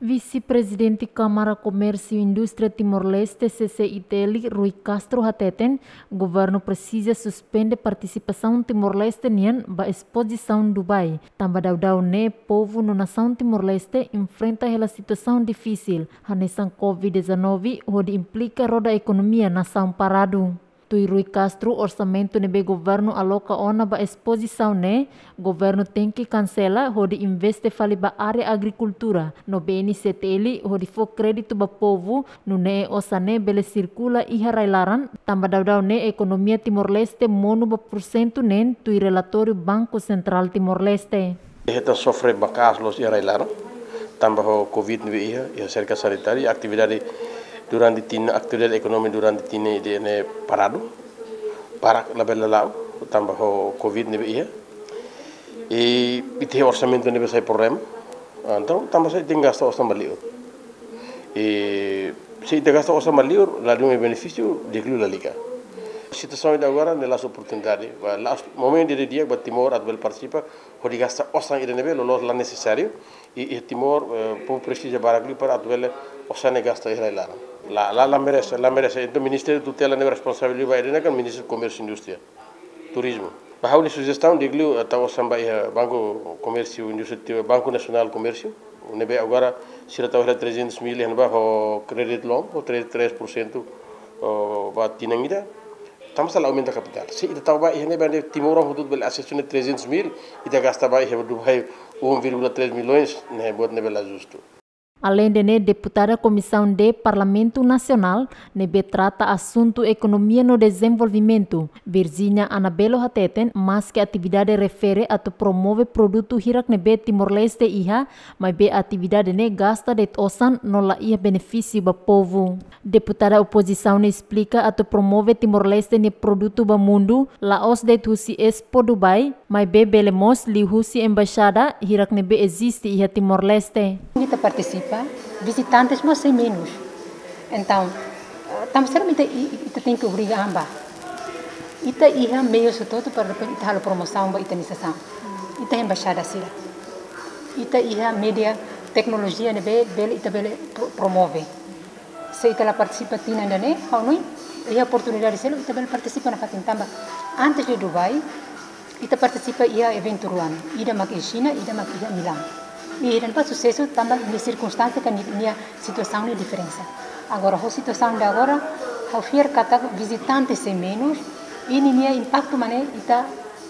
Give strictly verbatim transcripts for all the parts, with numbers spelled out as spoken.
Vice-Presidente Câmara Comércio e Indústria Timor-Leste, C C I T L, Rui Castro hateten, governo precisa suspender participação Timor-Leste nian ba exposição Dubai. Tambah daudau ne povo no nação Timor-Leste enfrenta aquela situação difícil. Hanesan covid dezenove, onde implica roda economia nação parado. Tui Rui Castro, orçamento nebe governo aloca ona ba exposição ne, governo tem que cancela, onde investe fali ba área agricultura. No B N C T L, onde for crédito ba povo, no ne osa ne bele circula e harailaran, tambah daudau ne economia Timor-Leste mono ba porcento nen, tui relatório Banco Central Timor-Leste. Kita sofre bakas los e harailaran, tambah ho covid nebe iha, iha cerca sanitária, atividade durante tin atividade ekonomi durante tin de ne parado para la bella lau tambah ho covid nebe iha e ite orçamento nebe sai problema então tambah sai tem gasto orçamento liur e se ite gasto orçamento liur lá de um benefício de inclui la liga situação de agora nelas oportunidade lá momento de dia bat Timor atbel participa hodi gasta orçan ide nebe lo la necessário e Timor por precisa barakli para atbel orçan gasta ira lá La la la merece, la merece. Então o Ministério da Tutela não é responsável vai é o Ministério do Comércio e Indústria, Turismo. Bahau ni sugestão de glue atau sampai Banco Comércio e Indústria, Banco Nacional Comércio. Nebe agora se ela está trezentos mil yang bah o credit loan o três por cento o bah tinang ida. Estamos a aumentar capital. Se ita tahu bah ini bah Timor orang hudud bel asesune trezentos mil, ita gasta bah ia Dubai um vírgula três milhões, né buat nebe la justo. Além de ne deputada Comissão de Parlamento Nacional, nebe trata assunto economia no desenvolvimento. Virginia Anabelo hateten, mas que atividade refere a promove produto hirak nebe Timor-Leste iha, mas be atividade ne gasta de osan no la ia benefício ba povo. Deputada oposição ne explica a promove Timor-Leste ne produto ba mundo, la os de husi Expo Dubai, mas be belemos li husi embaixada hirak nebe existe iha Timor-Leste. Kita participa, visitantes mas sem menos. Então, estamos realmente ita tem que obrigar amba. Ita ia meio todo para ita halo promoção ba itanização. Ita embaixada sila. Ita ia media tecnologia nebe bele ita bele promove. Se ita la participa tina ndane, hau noi, ia oportunidade selo ita bele participa na patentamba. Antes de Dubai, ita participa ia evento ruan. Ida mak China, ida mak ida Milan. E não faz sucesso também na circunstância que a situação é diferença. Agora, a situação de agora, ao fiar kata visitantes sem menos, e nem impacto mané ita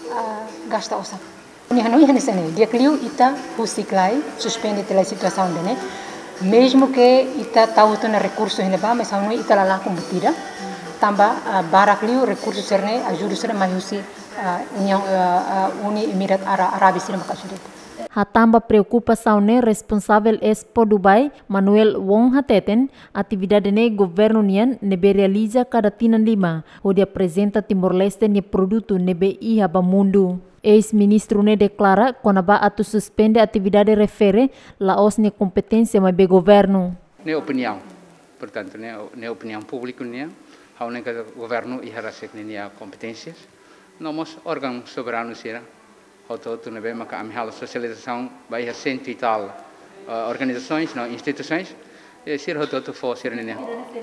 gasta osa. Nih não é nesse né. Dia que liu ita reciclai, suspende tela situação de né. Mesmo que ita tahu tu na recursos yang lebih, mas não ita lala kumbutira. Tambah barak liu recursos serne ajuda serne mahusi União Uni Emirat Arab serne makasudit. Hatamba preocupação ne responsável Expo Dubai, Manuel Wong hateten, atividade ne governo nian nebe realiza cada tinan lima, onde apresenta Timor-Leste ne produto nebe iha ba mundo. Ex-ministro ne declara konaba atu suspende atividade refere laos ne competência mas be governo. Ne opinião, portanto ne ne opinião pública ne, hau ne governo iha rasek ne competências, nomos órgão soberano será. Hoto tu nebe maka amihal socialização vai a cento e tal uh, organizações, não instituições, e ser hoto tu for ser nene.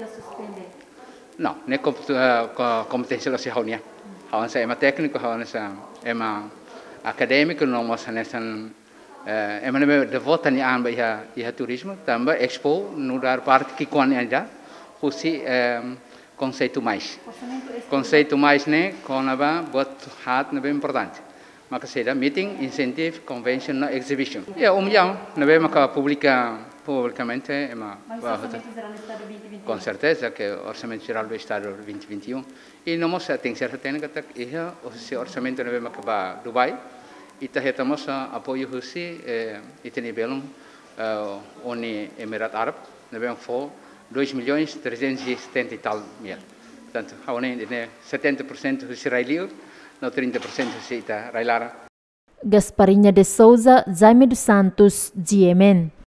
Não, ne competência lá se haunia. Hawan sa ema técnico, hawan sa ema acadêmico, não mas nesan ema nebe devota ni an vai a ia turismo, também expo no dar parte que quan ainda, husi conceito mais. Conceito mais ne, konaba buat hat nebe importante. Maka seda meeting, incentive, convention, no exhibition. Ya, um milhão, não é maka publica publicamente, é uma. Com certeza que o orçamento geral do Estado vinte e vinte e um e não mostra tem certa técnica que é o orçamento não é maka ba Dubai e tá retamos apoio russo e tem nível Uni Emirat Arab, não é for dois milhões trezentos e setenta e tal mil. Portanto, há um setenta por cento israelita no trinta por cento se ita Railara. Gasparinha de Souza, Jaime dos Santos, G M N.